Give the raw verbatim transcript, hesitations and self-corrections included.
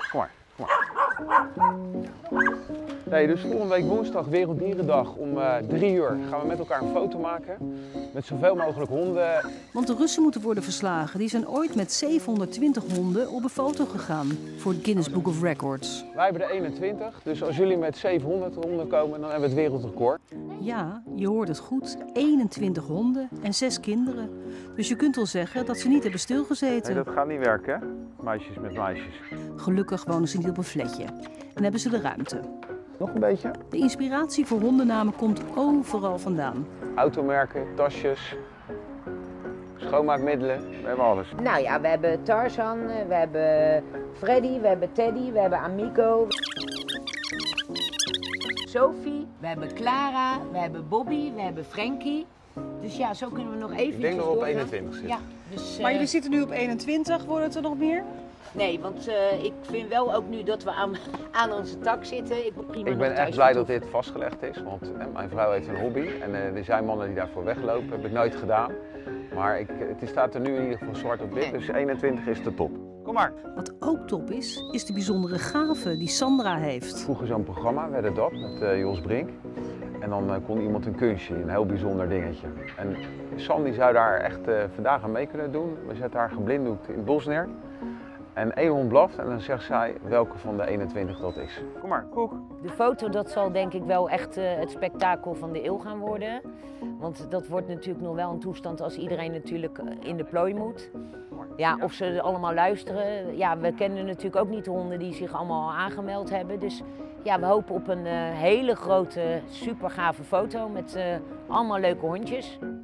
Kom maar, kom maar. Nee, dus volgende week woensdag, Werelddierendag, om uh, drie uur gaan we met elkaar een foto maken. Met zoveel mogelijk honden. Want de Russen moeten worden verslagen. Die zijn ooit met zevenhonderdtwintig honden op een foto gegaan voor het Guinness Book of Records. Wij hebben er eenentwintig, dus als jullie met zevenhonderd honden komen, dan hebben we het wereldrecord. Ja, je hoort het goed. eenentwintig honden en zes kinderen. Dus je kunt wel zeggen dat ze niet hebben stilgezeten. Nee, dat gaat niet werken, hè? Meisjes met meisjes. Gelukkig wonen ze niet op een flatje en hebben ze de ruimte. Nog een beetje? De inspiratie voor hondennamen komt overal vandaan. Automerken, tasjes, schoonmaakmiddelen, we hebben alles. Nou ja, we hebben Tarzan, we hebben Freddy, we hebben Teddy, we hebben Amico. Sophie, we hebben Clara, we hebben Bobby, we hebben Frankie. Dus ja, zo kunnen we nog even. Ik denk dat we op eenentwintig zitten. Ja, dus, uh... Maar jullie zitten nu op eenentwintig, worden het er nog meer? Nee, want uh, ik vind wel ook nu dat we aan, aan onze tak zitten. Ik, prima ik ben echt blij dat dit vastgelegd is, want hè, mijn vrouw heeft een hobby en uh, er zijn mannen die daarvoor weglopen. Dat heb ik nooit gedaan. Maar ik, het staat er nu in ieder geval zwart op wit, dus eenentwintig is de top. Kom maar. Wat ook top is, is de bijzondere gave die Sandra heeft. Vroeger zo'n programma, werd het dat, met uh, Jos Brink. En dan uh, kon iemand een kunstje, een heel bijzonder dingetje. En Sandy zou daar echt uh, vandaag aan mee kunnen doen. We zetten haar geblinddoekt in het bos neer. En één hond blaft en dan zegt zij welke van de eenentwintig dat is. Kom maar, Koek. De foto, dat zal denk ik wel echt uh, het spektakel van de eeuw gaan worden. Want dat wordt natuurlijk nog wel een toestand als iedereen natuurlijk in de plooi moet. Ja, of ze allemaal luisteren. Ja, we kennen natuurlijk ook niet de honden die zich allemaal aangemeld hebben. Dus ja, we hopen op een uh, hele grote, super gave foto met uh, allemaal leuke hondjes.